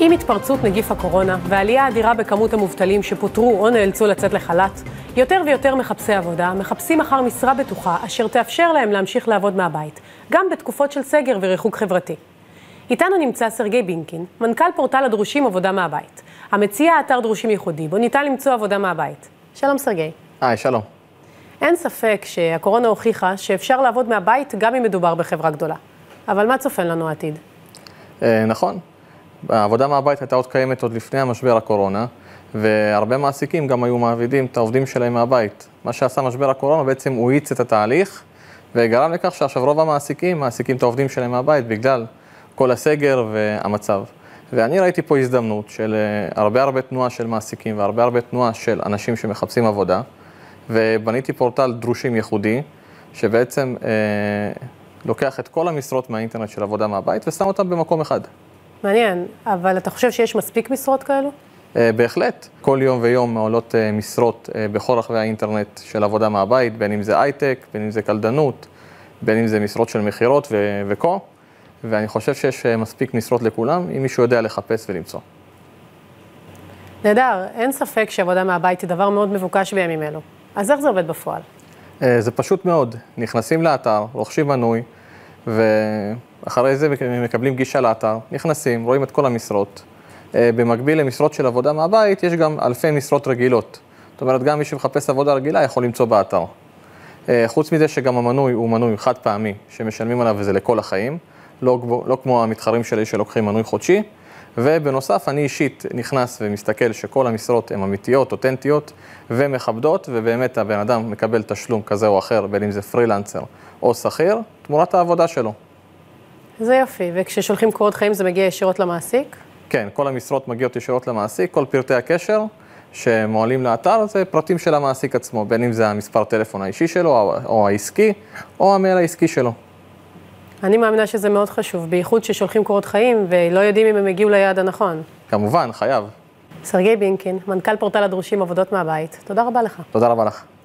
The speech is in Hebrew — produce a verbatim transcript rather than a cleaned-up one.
עם התפרצות נגיף הקורונה ועלייה אדירה בכמות המובטלים שפוטרו או נאלצו לצאת לחל"ת, יותר ויותר מחפשי עבודה מחפשים אחר משרה בטוחה אשר תאפשר להם להמשיך לעבוד מהבית, גם בתקופות של סגר וריחוק חברתי. איתנו נמצא סרגי בינקין, מנכ"ל פורטל הדרושים עבודה מהבית, המציע אתר דרושים ייחודי, בו ניתן למצוא עבודה מהבית. שלום סרגי. היי, שלום. אין ספק שהקורונה הוכיחה שאפשר לעבוד מהבית גם אם מדובר בחברה גדולה. אבל מה צופן לנו העתיד? אה, נכון. העבודה מהבית הייתה עוד קיימת עוד לפני המשבר הקורונה, והרבה מעסיקים גם היו מעבידים את העובדים שלהם מהבית. מה שעשה משבר הקורונה בעצם הוא האיץ את התהליך, וגרם לכך שעכשיו רוב המעסיקים מעסיקים את העובדים שלהם מהבית בגלל כל הסגר והמצב. ואני ראיתי פה הזדמנות של הרבה הרבה תנועה של מעסיקים והרבה הרבה תנועה של אנשים שמחפשים עבודה, ובניתי פורטל דרושים ייחודי, שבעצם אה, לוקח את כל המשרות מהאינטרנט של עבודה מהבית ושם אותם במקום אחד. מעניין, אבל אתה חושב שיש מספיק משרות כאלו? אה, בהחלט. כל יום ויום מעולות אה, משרות אה, בכל רחבי האינטרנט של עבודה מהבית, בין אם זה הייטק, בין אם זה קלדנות, בין אם זה משרות של מחירות ו- וכה. ואני חושב שיש אה, מספיק משרות לכולם, אם מישהו יודע לחפש ולמצוא. נהדר, אין ספק שעבודה מהבית היא דבר מאוד מבוקש בימים אלו. אז איך זה עובד בפועל? אה, זה פשוט מאוד. נכנסים לאתר, רוכשים מנוי, ואחרי זה מקבלים גישה לאתר, נכנסים, רואים את כל המשרות. במקביל למשרות של עבודה מהבית, יש גם אלפי משרות רגילות. זאת אומרת, גם מי שמחפש עבודה רגילה יכול למצוא באתר. חוץ מזה שגם המנוי הוא מנוי חד פעמי, שמשלמים עליו וזה לכל החיים, לא, לא כמו המתחרים שלי שלוקחים מנוי חודשי. ובנוסף, אני אישית נכנס ומסתכל שכל המשרות הן אמיתיות, אותנטיות ומכבדות, ובאמת הבן אדם מקבל תשלום כזה או אחר, בין אם זה פרילנסר או שכיר, תמורת העבודה שלו. זה יופי, וכששולחים קורות חיים זה מגיע ישירות למעסיק? כן, כל המשרות מגיעות ישירות למעסיק, כל פרטי הקשר שמועלים לאתר זה פרטים של המעסיק עצמו, בין אם זה המספר טלפון האישי שלו או העסקי, או המייל העסקי שלו. אני מאמינה שזה מאוד חשוב, בייחוד ששולחים קורות חיים ולא יודעים אם הם הגיעו ליעד הנכון. כמובן, חייב. סרגי בינקין, מנכ"ל פורטל הדרושים עבודות מהבית. תודה רבה לך. תודה רבה לך.